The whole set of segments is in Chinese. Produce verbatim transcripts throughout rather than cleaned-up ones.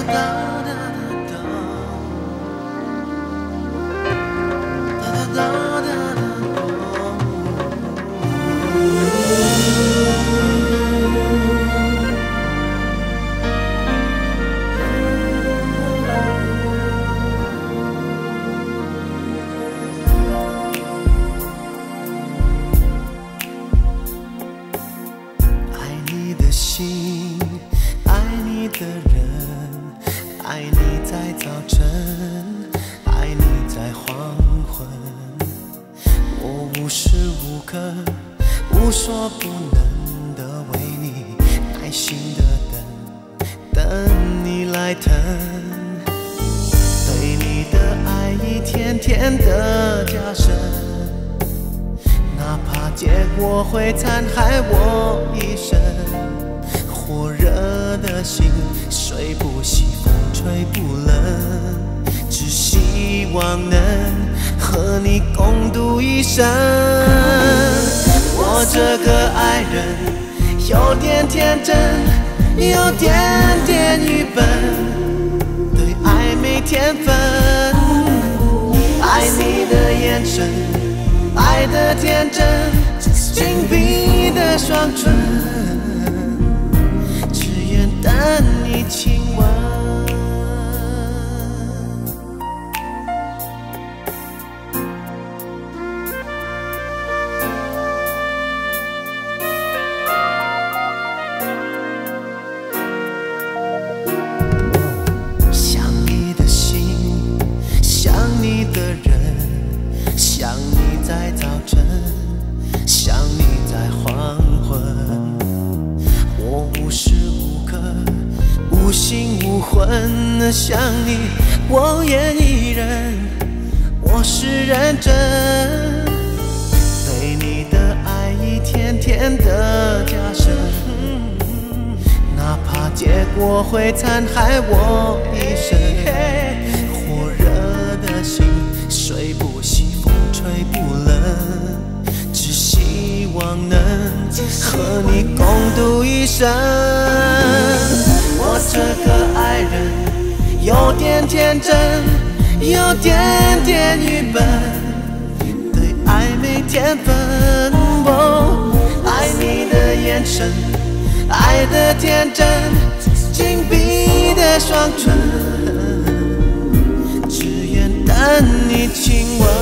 会残害我一生，火热的心，水不熄，风吹不冷，只希望能和你共度一生。我这个爱人有点天真，有点点愚笨，对爱没天分，爱你的眼神，爱的天真，紧闭的双唇，只愿等你亲吻。想你的心，想你的人，想你在早晨，想你在黄昏，我无时无刻无心无魂地想你，我演艺人，我是认真，对你的爱一天天的加深，哪怕结果会残害我一生。火热的心，水不熄，风吹不冷，希望能和你共度一生。我这个爱人有点天真，有点点愚笨，对爱没天分。哦，爱你的眼神，爱的天真，紧闭的双唇，只愿等你亲吻。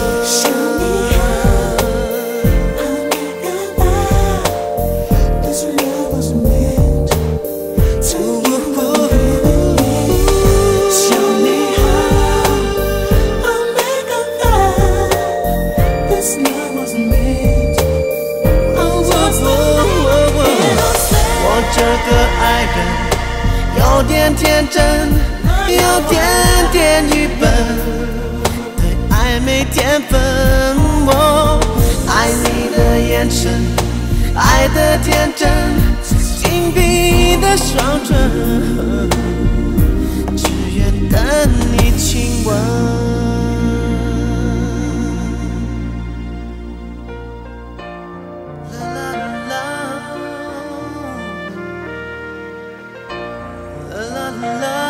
这个爱人有点天真，有点点愚笨，对爱没天分。哦，爱你的眼神，爱的天真，紧闭的双唇，只愿等你亲吻。Love